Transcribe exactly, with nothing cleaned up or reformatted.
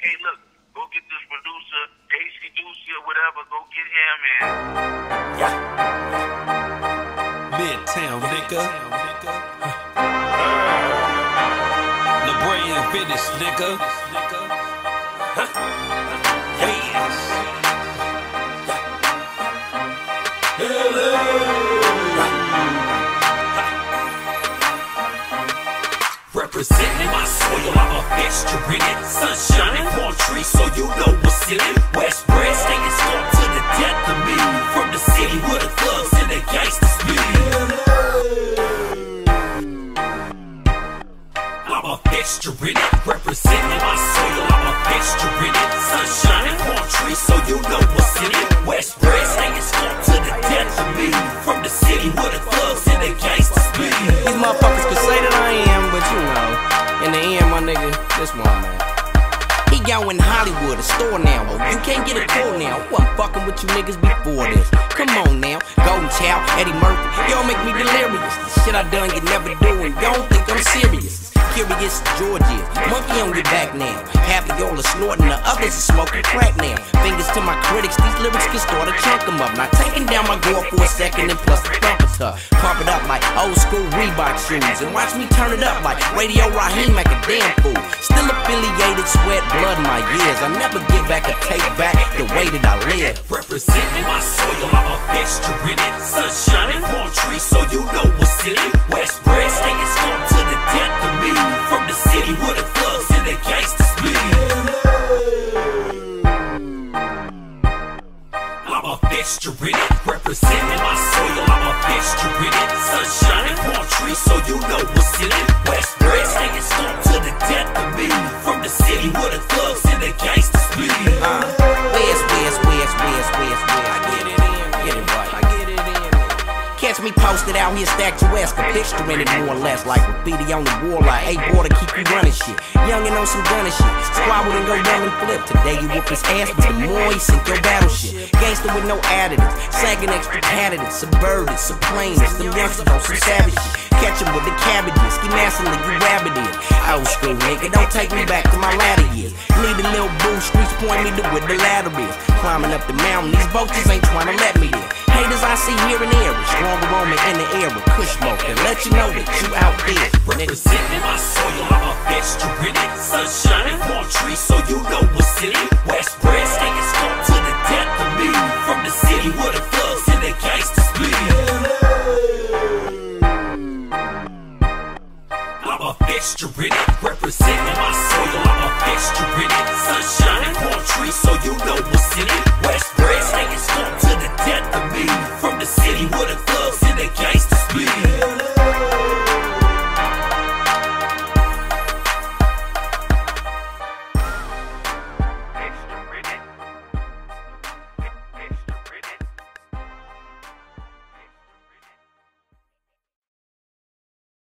hey, look, go get this producer, Daisy Ducey or whatever, go get him and yeah. Midtown, nigga. La Brea and Venice, nigga. Huh. Yes. L A. Representing my soil, I'm a fixture in it. Sunshine and palm trees, so you know what's in it. West Bread, staying scorned to the death of me. From the city where the thugs and the gangsters be. I'm a fixture in it. Representing my soil, I'm a fixture in it. Sunshine and palm trees, so you know what's in it. West Bread, staying scorned to the death of me. From the city where the thugs and the gangsters be. These motherfuckers could say that I am, but you know, in the end, my nigga, this one, man. He out in Hollywood, a store now. Oh, you can't get a call now. I wasn't fucking with you niggas before this. Come on now, Golden Child, Eddie Murphy, y'all make me delirious. The shit I done you never do, and y'all think I'm serious. Curious Georgia, monkey on your back now. Half of y'all are snorting, the others are smoking crack now. Fingers to my critics, these lyrics can start to chunk them up. Now taking down my gore for a second and plus the thumper tuck. Pump it up like old school Reebok shoes and watch me turn it up like Radio Raheem like a damn fool. Still affiliated, sweat, blood in my years. I never give back or take back the way that I live. Representing my soil, I'm a fixture in it. Sunshine and palm trees, so you know what's in it. West Bread, staying scorned to the death of me. From the city where the thugs and the gangsters be. I'm a fixture in it. Representing my soil, I'm a fixture in it. Sunshine and palm trees, so you know what's in it. West Bread, staying scorned to the death of me. From the city where the thugs and the gangsters be. Uh, where's, where's, where's, where's, where's, where's? I get it in, get it right. I get it in. Catch me posted out here, stacked to West, a picture in it more or less, like graffiti on the wall, like, hey, boy, to keep you running shit. Youngin' on some gunnin' shit, squabble and go down and flip. Today you whoop his ass, but the more he sink your battle shit. Gangster with no additives, sagging extra padded, subverted, subplainers, them youngsters on some savage shit. Catch him with the cabbages, ski massively, you rabbit in. Old school nigga, don't take me back to my latter years. Need a little boo, streets point me to where the ladder is. Climbing up the mountain, these vultures ain't trying to let me in. Haters I see here and there, a stronger woman in the air with kush smoke and let you know that you out there. Representing my soil, I'm a fixture in it. Sunshine and palm trees, so you know what's in it. West Bread, staying scorned to the death of me. From the city where the thugs and the gangsters be. I'm a fixture in it. Representing my soil, I'm a fixture in it. Sunshine and palm trees, so you know what's in it.